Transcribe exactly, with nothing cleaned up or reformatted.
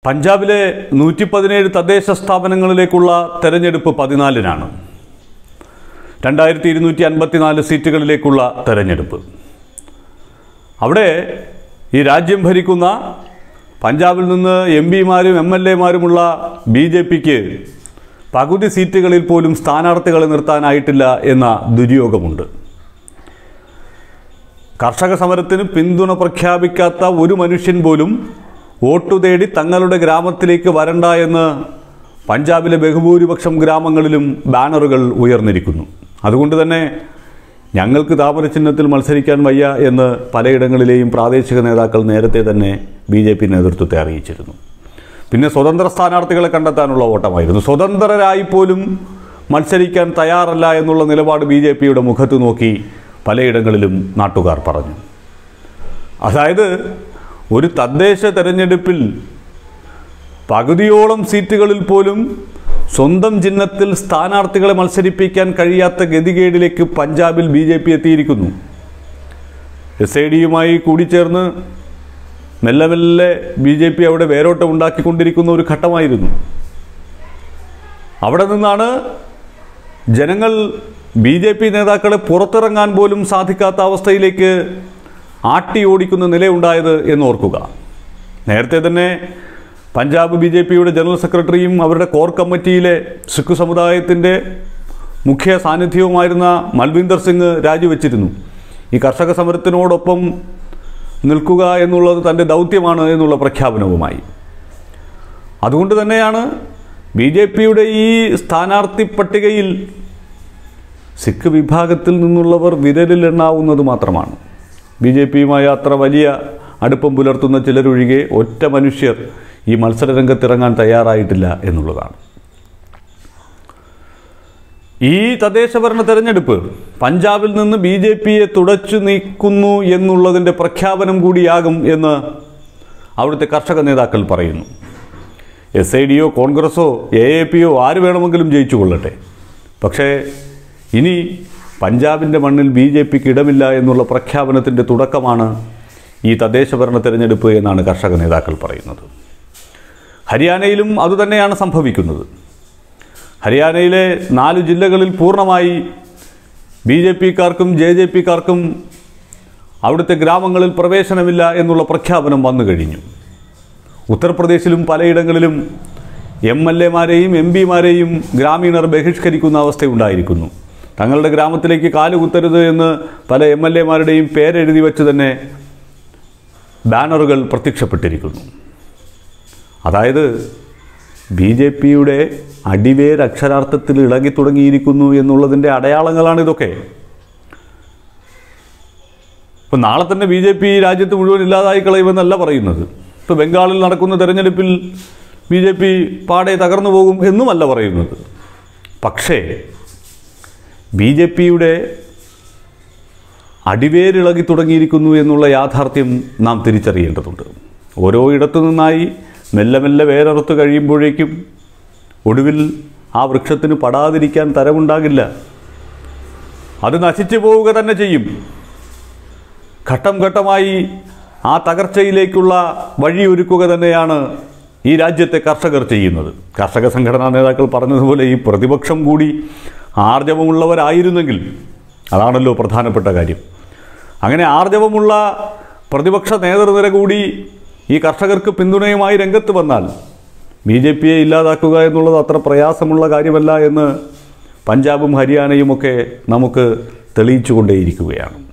പഞ്ചാബിലെ നൂറ്റി പതിനേഴ് തദ്ദേശ സ്ഥാപനങ്ങളിലേക്കുള്ള തെരഞ്ഞെടുപ്പ് പതിനാലിനാണ്. രണ്ടായിരത്തി ഇരുന്നൂറ്റി അൻപത്തിനാല് സീറ്റുകളിലേക്കുള്ള തെരഞ്ഞെടുപ്പ്. അവിടെ ഈ രാജ്യം ഭരിക്കുന്ന പഞ്ചാബിൽ നിന്ന് എം പിമാരും എം എൽ എമാരുമുള്ള ബി ജെ പിക്ക് പകുതി സീറ്റുകളിൽ പോലും സ്ഥാനാർത്ഥികളെ നിർത്താനായിട്ടില്ല എന്ന ദുര്യോഗമുണ്ട്. കർഷക സമരത്തിന് പിന്തുണ പ്രഖ്യാപിക്കാത്ത ഒരു മനുഷ്യൻ പോലും വോട്ടു തേടി തങ്ങളുടെ ഗ്രാമത്തിലേക്ക് വരണ്ട എന്ന് പഞ്ചാബിലെ ബഹുഭൂരിപക്ഷം ഗ്രാമങ്ങളിലും ബാനറുകൾ ഉയർന്നിരിക്കുന്നു. അതുകൊണ്ട് തന്നെ ഞങ്ങൾക്ക് താമരചിഹ്നത്തിൽ മത്സരിക്കാൻ വയ്യ എന്ന് പലയിടങ്ങളിലെയും പ്രാദേശിക നേതാക്കൾ നേരത്തെ തന്നെ ബി ജെ പി നേതൃത്വത്തെ അറിയിച്ചിരുന്നു. പിന്നെ സ്വതന്ത്ര സ്ഥാനാർത്ഥികളെ കണ്ടെത്താനുള്ള ഓട്ടമായിരുന്നു. സ്വതന്ത്രരായി പോലും മത്സരിക്കാൻ തയ്യാറല്ല എന്നുള്ള നിലപാട് ബി ജെ പിയുടെ മുഖത്ത് നോക്കി പലയിടങ്ങളിലും നാട്ടുകാർ പറഞ്ഞു. അതായത് ഒരു തദ്ദേശ തെരഞ്ഞെടുപ്പിൽ പകുതിയോളം സീറ്റുകളിൽ പോലും സ്വന്തം ചിഹ്നത്തിൽ സ്ഥാനാർത്ഥികളെ മത്സരിപ്പിക്കാൻ കഴിയാത്ത ഗതികേടിലേക്ക് പഞ്ചാബിൽ ബി ജെ പി എത്തിയിരിക്കുന്നു. എസ് ഐ ഡിയുമായി കൂടിച്ചേർന്ന് മെല്ലെ മെല്ലെ ബി ജെ പി അവിടെ വേരോട്ടം ഉണ്ടാക്കിക്കൊണ്ടിരിക്കുന്ന ഒരു ഘട്ടമായിരുന്നു. അവിടെ നിന്നാണ് ജനങ്ങൾ ബി ജെ പി നേതാക്കളെ പുറത്തിറങ്ങാൻ പോലും സാധിക്കാത്ത അവസ്ഥയിലേക്ക് ആട്ടി ഓടിക്കുന്ന നിലയുണ്ടായത് എന്നോർക്കുക. നേരത്തെ തന്നെ പഞ്ചാബ് ബി ജെ പിയുടെ ജനറൽ സെക്രട്ടറിയും അവരുടെ കോർ കമ്മിറ്റിയിലെ സിഖ് സമുദായത്തിൻ്റെ മുഖ്യ സാന്നിധ്യവുമായിരുന്ന മൽവിന്ദർ സിംഗ് രാജിവെച്ചിരുന്നു. ഈ കർഷക സമരത്തിനോടൊപ്പം നിൽക്കുക എന്നുള്ളത് തൻ്റെ ദൗത്യമാണ് എന്നുള്ള പ്രഖ്യാപനവുമായി. അതുകൊണ്ട് തന്നെയാണ് ബി ജെ പിയുടെ ഈ സ്ഥാനാർത്ഥി പട്ടികയിൽ സിഖ് വിഭാഗത്തിൽ നിന്നുള്ളവർ വിരലിലെണ്ണാവുന്നത് മാത്രമാണ്. ബി ജെ പിയുമായി അത്ര വലിയ അടുപ്പം പുലർത്തുന്ന ചിലരൊഴികെ ഒറ്റ മനുഷ്യർ ഈ മത്സരരംഗത്തിറങ്ങാൻ തയ്യാറായിട്ടില്ല എന്നുള്ളതാണ്. ഈ തദ്ദേശഭരണ തെരഞ്ഞെടുപ്പ് പഞ്ചാബിൽ നിന്ന് ബി ജെ പിയെ തുടച്ചു നീക്കുന്നു എന്നുള്ളതിൻ്റെ പ്രഖ്യാപനം കൂടിയാകും എന്ന് അവിടുത്തെ കർഷക നേതാക്കൾ പറയുന്നു. എസ് ഐ ഡിയോ കോൺഗ്രസോ എ എ പിയോ ആര് വേണമെങ്കിലും ജയിച്ചു കൊള്ളട്ടെ, പക്ഷേ ഇനി പഞ്ചാബിൻ്റെ മണ്ണിൽ ബി ജെ പിക്ക് ഇടമില്ല എന്നുള്ള പ്രഖ്യാപനത്തിൻ്റെ തുടക്കമാണ് ഈ തദ്ദേശഭരണ തെരഞ്ഞെടുപ്പ് എന്നാണ് കർഷക നേതാക്കൾ പറയുന്നത്. ഹരിയാനയിലും അതുതന്നെയാണ് സംഭവിക്കുന്നത്. ഹരിയാനയിലെ നാല് ജില്ലകളിൽ പൂർണ്ണമായി ബി ജെ പിക്കാർക്കും ജെ ജെ പിക്കാർക്കും അവിടുത്തെ ഗ്രാമങ്ങളിൽ പ്രവേശനമില്ല എന്നുള്ള പ്രഖ്യാപനം വന്നു കഴിഞ്ഞു. ഉത്തർപ്രദേശിലും പലയിടങ്ങളിലും എം എൽ എമാരെയും എം പിമാരെയും ഗ്രാമീണർ ബഹിഷ്കരിക്കുന്ന അവസ്ഥയുണ്ടായിരിക്കുന്നു. തങ്ങളുടെ ഗ്രാമത്തിലേക്ക് കാലുകുത്തരുത് എന്ന് പല എം എൽ എമാരുടെയും പേരെഴുതി വെച്ച് തന്നെ ബാനറുകൾ പ്രത്യക്ഷപ്പെട്ടിരിക്കുന്നു. അതായത് ബി ജെ പിയുടെ അടിവേര് അക്ഷരാർത്ഥത്തിൽ ഇളകി തുടങ്ങിയിരിക്കുന്നു എന്നുള്ളതിൻ്റെ അടയാളങ്ങളാണിതൊക്കെ. ഇപ്പം നാളെ തന്നെ ബി ജെ പി രാജ്യത്ത് മുഴുവൻ ഇല്ലാതായി കളയുമെന്നല്ല പറയുന്നത്. ഇപ്പോൾ ബംഗാളിൽ നടക്കുന്ന തെരഞ്ഞെടുപ്പിൽ ബി ജെ പി പാടെ തകർന്നു പോകും എന്നുമല്ല പറയുന്നത്. പക്ഷേ ബി ജെ പിയുടെ അടിവേരിളകി തുടങ്ങിയിരിക്കുന്നു എന്നുള്ള യാഥാർത്ഥ്യം നാം തിരിച്ചറിയേണ്ടതുണ്ട്. ഓരോ ഇടത്തു നിന്നായി മെല്ലെ മെല്ലെ വേരറുത്ത് കഴിയുമ്പോഴേക്കും ഒടുവിൽ ആ വൃക്ഷത്തിന് പടാതിരിക്കാൻ തരമുണ്ടാകില്ല. അത് നശിച്ചു പോവുക തന്നെ ചെയ്യും. ഘട്ടം ഘട്ടമായി ആ തകർച്ചയിലേക്കുള്ള വഴിയൊരുക്കുക തന്നെയാണ് ഈ രാജ്യത്തെ കർഷകർ ചെയ്യുന്നത്. കർഷക സംഘടനാ നേതാക്കൾ പറഞ്ഞതുപോലെ ഈ പ്രതിപക്ഷം കൂടി ആർജവമുള്ളവരായിരുന്നെങ്കിൽ, അതാണല്ലോ പ്രധാനപ്പെട്ട കാര്യം, അങ്ങനെ ആർജവമുള്ള പ്രതിപക്ഷ നേതൃനിര കൂടി ഈ കർഷകർക്ക് പിന്തുണയുമായി രംഗത്ത് വന്നാൽ ബി ജെ പിയെ ഇല്ലാതാക്കുക എന്നുള്ളത് അത്ര പ്രയാസമുള്ള കാര്യമല്ല എന്ന് പഞ്ചാബും ഹരിയാനയുമൊക്കെ നമുക്ക് തെളിയിച്ചുകൊണ്ടേയിരിക്കുകയാണ്.